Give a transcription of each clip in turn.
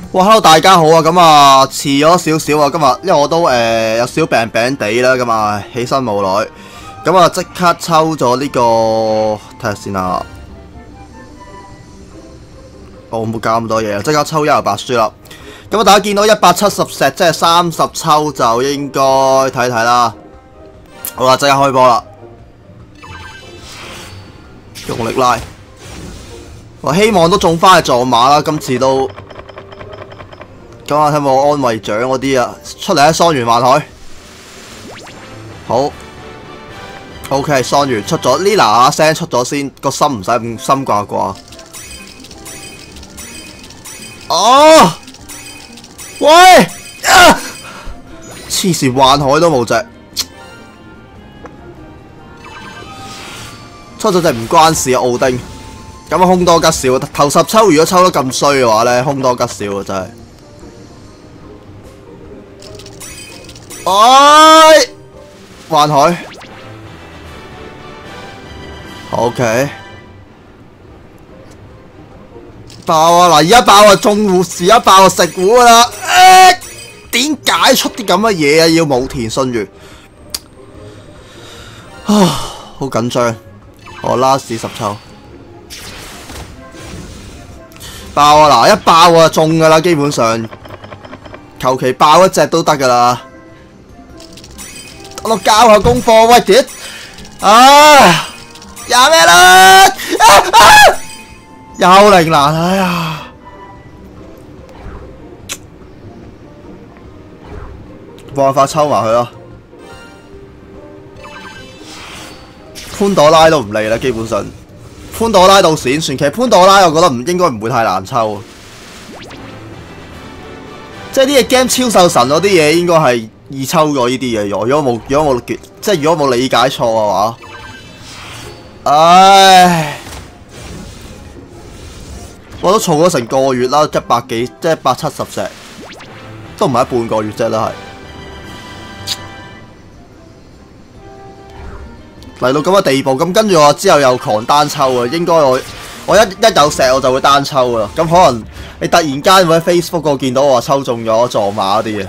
哇 ，hello 大家好啊！咁啊，遲咗少少啊，今日因為我都有少病病地啦，咁啊起身冇耐，咁啊即刻抽咗呢個睇下先啦。我冇搞咁多嘢，即刻抽100白書啦。咁啊，大家見到170石，即係30抽就應該睇睇啦。好啦，即刻開波啦，用力拉。我希望都中翻係撞馬啦，今次都。咁啊，睇下我安慰獎嗰啲啊，出嚟啊！桑園幻海，好 ，OK， 桑園出咗，呢嗱聲出咗先，個心唔使咁心掛掛。哦，喂，黐線幻海都冇隻，出咗隻唔關事啊奧丁，咁啊凶多吉少，頭10抽如果抽得咁衰嘅話咧，凶多吉少啊真係。哎，幻海 ，OK， 爆啊！嗱，而家爆啊，中護士一爆啊，食糊噶啦！點解出啲咁嘅嘢啊？要武田信如，好緊張。我 last 10抽，爆啊！嗱，一爆啊，中噶啦，基本上求其爆一隻都得噶啦。我教下功課，喂點？有咩啦？有零難，哎呀！冇辦法抽埋佢咯。潘朵拉都唔嚟啦，基本上。潘朵拉到閃，傳奇潘朵拉我覺得應該唔會太難抽。即係啲嘢 game 超獸神嗰啲嘢應該係易抽過呢啲嘢，如果冇理解錯嘅話，唉，我都儲咗成個月啦，100幾，即係170隻，都唔係半個月啫，都係嚟到咁嘅地步，咁跟住我之後又狂單抽啊，應該我一有石我就會單抽噶啦，咁可能你突然間會喺 Facebook 嗰度見到我抽中咗撞馬嗰啲嘢。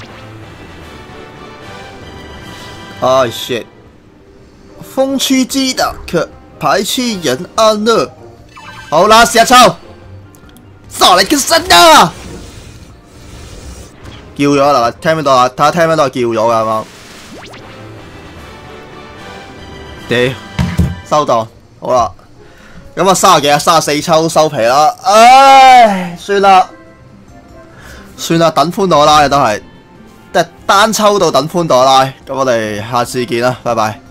哎 shit！ 風區之達卻排斥人安樂。好啦，試下抽，再嚟個新啊！叫咗啦，聽唔聽到啊？睇下聽唔聽到叫咗㗎係嘛？屌，收檔，好啦，咁啊30幾啊34抽收皮啦，唉，算啦，等潘朵拉都係。單抽到等潘朵拉，咁我哋下次見啦，拜拜。